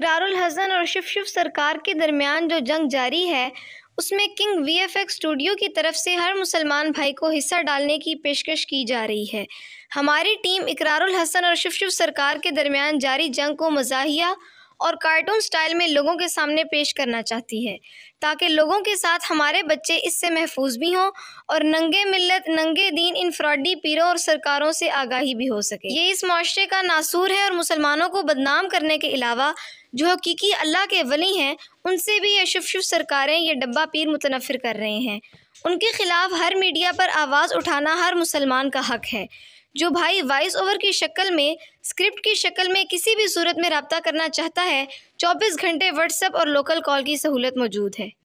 इकरारुल हसन और शिव शिव सरकार के दरमियान जो जंग जारी है, उसमें किंग वीएफएक्स स्टूडियो की तरफ से हर मुसलमान भाई को हिस्सा डालने की पेशकश की जा रही है। हमारी टीम इकरारुल हसन और शिव शिव सरकार के दरमियान जारी जंग को मज़ाहिया और कार्टून स्टाइल में लोगों के सामने पेश करना चाहती है, ताकि लोगों के साथ हमारे बच्चे इससे महफूज भी हों और नंगे मिल्लत नंगे दीन इन फ्रॉडी पीरों और सरकारों से आगाही भी हो सके। ये इस माशरे का नासूर है और मुसलमानों को बदनाम करने के अलावा जो हकीकी अल्लाह के वली हैं, उनसे भी ये शिव शिव सरकारें ये डब्बा पीर मुतनफ़िर कर रहे हैं। उनके ख़िलाफ़ हर मीडिया पर आवाज़ उठाना हर मुसलमान का हक़ है। जो भाई वॉइस ओवर की शक्ल में, स्क्रिप्ट की शक्ल में किसी भी सूरत में रब्ता करना चाहता है, 24 घंटे व्हाट्सएप और लोकल कॉल की सहूलत मौजूद है।